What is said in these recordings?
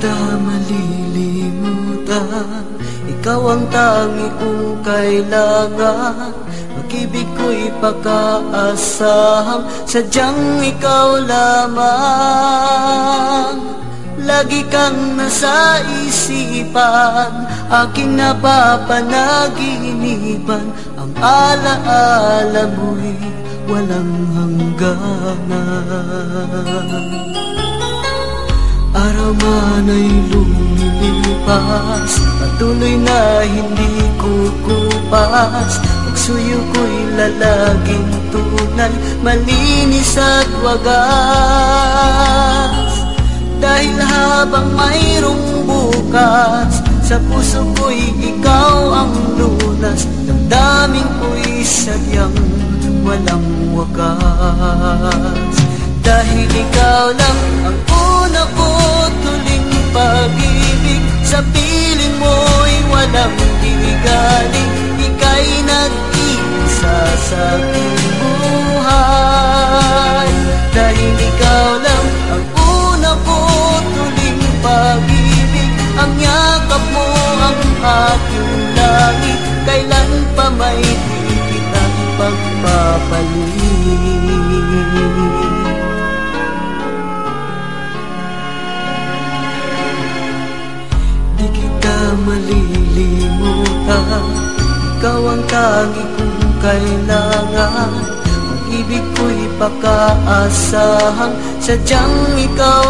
kita malilimutan. Ikaw ang tangi kong kailangan. Pag-ibig ko'y pagkaasahang sadyang ikaw lamang. Lagi kang nasa isipan, aking napapanaginipan. Ang alaala mo'y walang hangganan. Araw man ay lumilipas, patuloy na hindi kukupas. Pagsuyo ko'y lalaging tunay, malinis at wagas. Dahil habang mayroong bukas, sa puso ko'y ikaw ang lunas. Damdamin ko'y sadyang walang wakas. Dahil ikaw lang ang una ko't huling pag-ibig. Sa piling mo'y walang gigaling. Ika'y nag-iisa sa aking buhay. Dahil ikaw lang ang una ko't huling pag-ibig. Ang yakap mo ang aking langit. Kailan pa may di kita ipagpapalit. Di kita malilimutan. Ikaw ang tangi kong kailangan. Pag-ibig ko'y pagkaasahang sadyang ikaw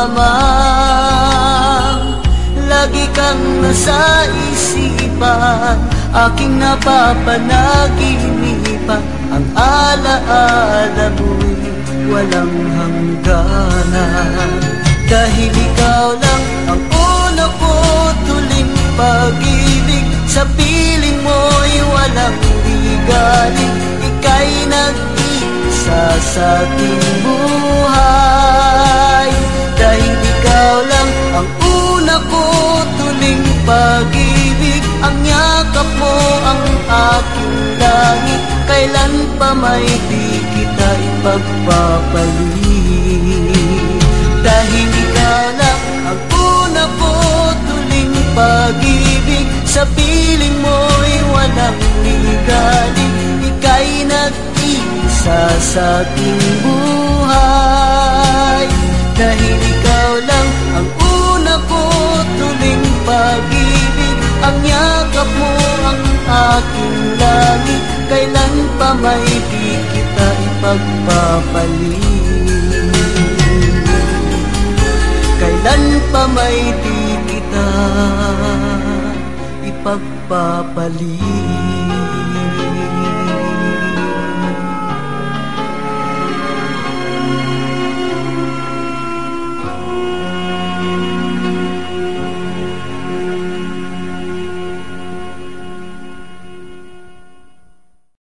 lamang. Lagi kang nasa isipan, aking napapanaginipan. Ang alaala mo'y walang hangganan. Dahil ikaw lang ang una ko't huling pag-ibig. Sa piling mo'y walang ligaling. Ika'y nag-iisa sa aking buhay. Dahil ikaw lang ang una ko't huling pag-ibig. Ang yakap mo ang aking langit. Kailan pa may di kita ipagpapalit. Dahil ikaw lang ang una ko't huling pag-ibig. Sa piling mo'y walang ligaling. Ika'y nag-iisa sa aking buhay. Dahil ikaw lang ang una ko't huling pag-ibig. Ang yakap mo ang aking langit. Kailan pa may di kita ipagpapalit. Kailan pa may di kita ipagpapalit.